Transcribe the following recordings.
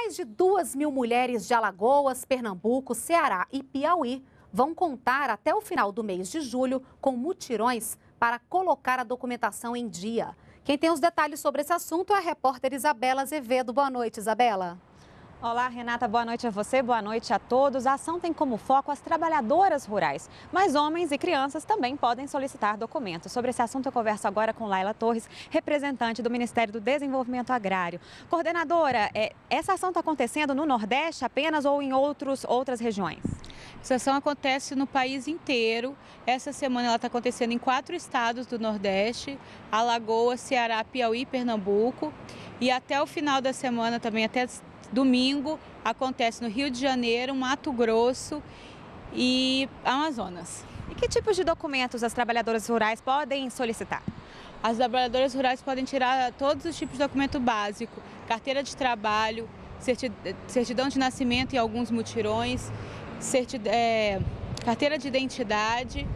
Mais de 2.000 mulheres de Alagoas, Pernambuco, Ceará e Piauí vão contar até o final do mês de julho com mutirões para colocar a documentação em dia. Quem tem os detalhes sobre esse assunto é a repórter Isabela Azevedo. Boa noite, Isabela. Olá, Renata, boa noite a você, boa noite a todos. A ação tem como foco as trabalhadoras rurais, mas homens e crianças também podem solicitar documentos. Sobre esse assunto eu converso agora com Laila Torres, representante do Ministério do Desenvolvimento Agrário. Coordenadora, essa ação está acontecendo no Nordeste apenas ou em outras regiões? Essa ação acontece no país inteiro. Essa semana ela está acontecendo em 4 estados do Nordeste: Alagoas, Ceará, Piauí e Pernambuco. E até o final da semana, também até domingo, acontece no Rio de Janeiro, Mato Grosso e Amazonas. E que tipos de documentos as trabalhadoras rurais podem solicitar? As trabalhadoras rurais podem tirar todos os tipos de documento básico: carteira de trabalho, certidão de nascimento em alguns mutirões, carteira de identidade,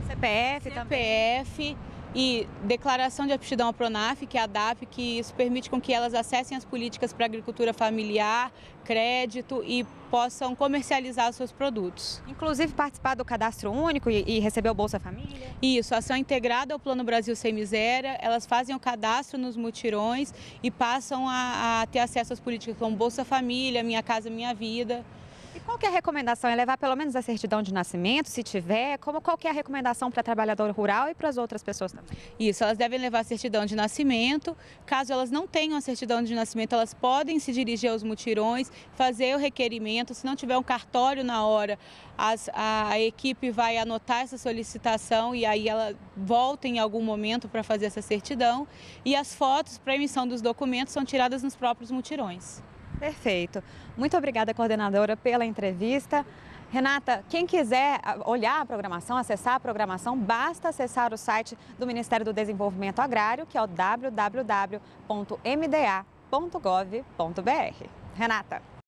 CPF e declaração de aptidão à Pronaf, que é a DAP, que isso permite com que elas acessem as políticas para a agricultura familiar, crédito e possam comercializar os seus produtos. Inclusive participar do cadastro único e receber o Bolsa Família? Isso, a ação é integrada ao Plano Brasil Sem Miséria. Elas fazem o cadastro nos mutirões e passam a ter acesso às políticas como Bolsa Família, Minha Casa Minha Vida. E qual que é a recomendação? É levar pelo menos a certidão de nascimento, se tiver? Qual que é a recomendação para a trabalhadora rural e para as outras pessoas também? Isso, elas devem levar a certidão de nascimento. Caso elas não tenham a certidão de nascimento, elas podem se dirigir aos mutirões, fazer o requerimento. Se não tiver um cartório na hora, a equipe vai anotar essa solicitação e aí ela volta em algum momento para fazer essa certidão. E as fotos para emissão dos documentos são tiradas nos próprios mutirões. Perfeito. Muito obrigada, coordenadora, pela entrevista. Renata, quem quiser olhar a programação, acessar a programação, basta acessar o site do Ministério do Desenvolvimento Agrário, que é o www.mda.gov.br. Renata.